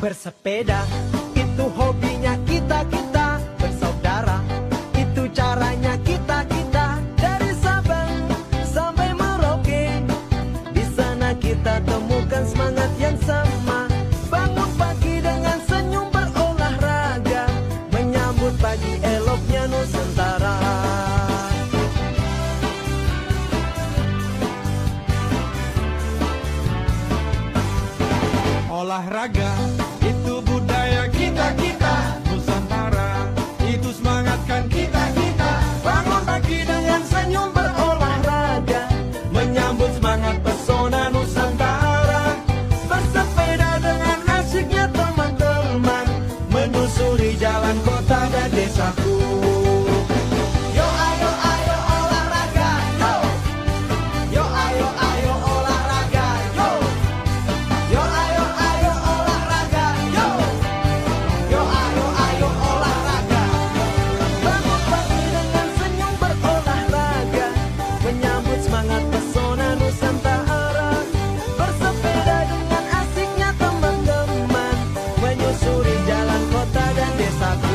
Bersepeda, itu hobinya kita-kita. Bersaudara, itu caranya kita-kita. Dari Sabang sampai Merauke, di sana kita temukan semangat yang sama. Bangun pagi dengan senyum berolahraga, menyambut pagi eloknya Nusantara. Olahraga itu budaya kita-kita, Nusantara itu semangatkan kita-kita. Bangun pagi dengan senyum berolahraga, menyambut semangat pesona Nusantara. Bersepeda dengan asyiknya teman-teman, menyusuri jalan kota dan desaku. Yo ayo ayo olahraga, yo. Yo ayo ayo olahraga, yo. Yo ayo ayo olahraga, yo. Yo ayo ayo olahraga. Bangun pagi dengan senyum berolahraga, menyambut semangat pesona Nusantara. Bersepeda dengan asiknya teman-teman, menyusuri jalan kota dan desaku.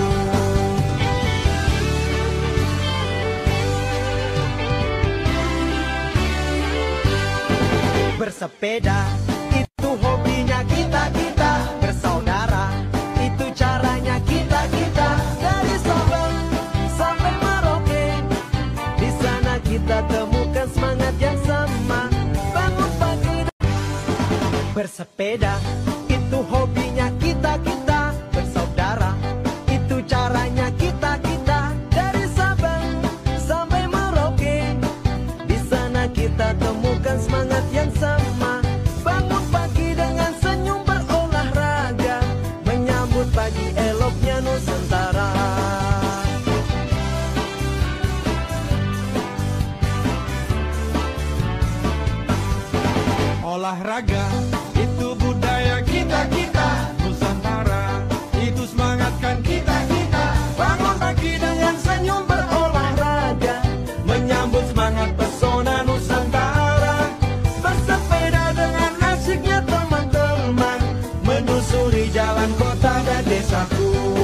Bersepeda, itu hobinya kita-kita. Bersaudara, itu caranya kita-kita. Dari Sabang sampai Merauke, di sana kita temukan semangat yang sama. Bangun pagi. Bersepeda, itu hobinya kita-kita. Bersaudara, itu caranya kita-kita. Dari Sabang sampai Merauke, di sana kita temukan semangat yang sama. Bangun pagi dengan senyum berolahraga, menyambut pagi eloknya Nusantara. Olahraga itu budaya kita-kita, Nusantara itu semangatkan kita-kita. Bangun pagi dengan senyum berolahraga, menyambut semangat pesona Nusantara. Bersepeda dengan asyiknya teman-teman, menyusuri jalan kota dan desaku.